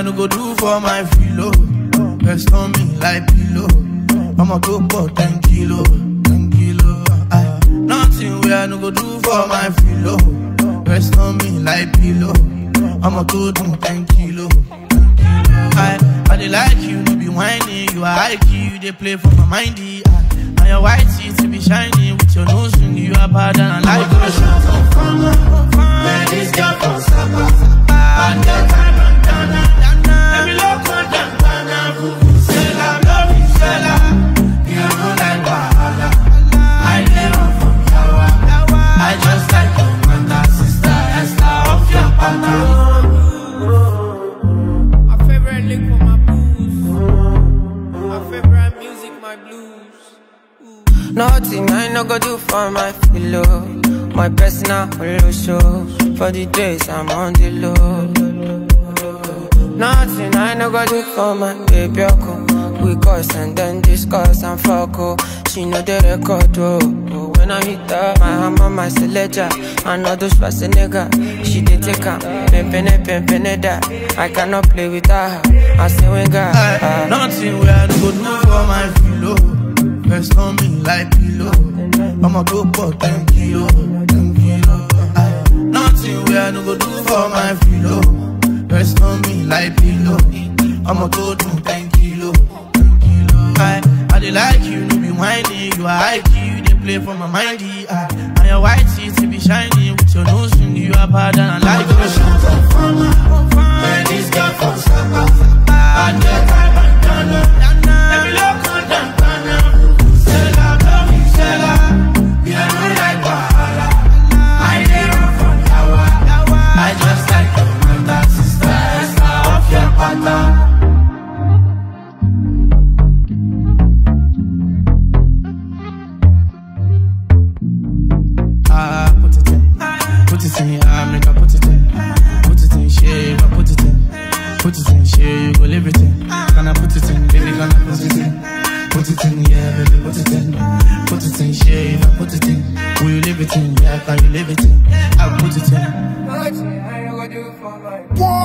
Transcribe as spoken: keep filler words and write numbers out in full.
no go do for my Philo. Rest on me like Philo. I'ma go for ten kilo, ten kilo. Aye. Nothing where I no go do for my Philo. Rest on me like Philo. I'ma go do ten kilo. I, I dey like you, no be whining. You are high key, you dey play for my mindy. And your white teeth be shining with your nose ring. You are bad and I like you. Where this girl from Sapa, and the time and Dana. Let me look on them, Dana. Vuvuzela, love you, Zela. You know like Wahala. I never from Yawa. I just like your mother, sister, Esther of your partner. My favorite lick for my booze. My favorite music, my blues. Ooh. Nothing I no go do for my Philo. My personal holo show. For the days I'm on the low. Nothing I no go do for my baby. We cuss and then discuss and fuck. Oh. She know the record. Oh. Oh. When I hit her, my hammer, my selector. I know those fast nigga. She did take her. Pimpin' pimpin' that. I cannot play with her. I say when God. Uh, nothing where I no go do for my Philo. Rest on me like Philo. I'ma go for ten kilo, ten kilo. Aye. Nothing where I no go do for my Philo. Rest on me like Philo. I'ma go do ten kilo, ten kilo. Aye. I dey like you, no be whining. You are high key, you dey play for my mindy. Aye. And your white teeth be shining with your nose ring. You are bad and I like you. Where this girl from Sapa, and the time and Dana. Let me look on them, Dana. Vuvuzela, love you, Zela. You know like Wahala. I never from Yawa. I just like your mother, sister, Esther of your partner. Ah, put it in, put it in, ah, make I put it in, put it in, share, I put it in, put it in, share, you go live it in. Can I put it in, baby, can I put it in, put it in, yeah, baby, put it in, put it in, share, I put it in, will you live it in, yeah, can you live it in, I put it in. Nothing I no go do for my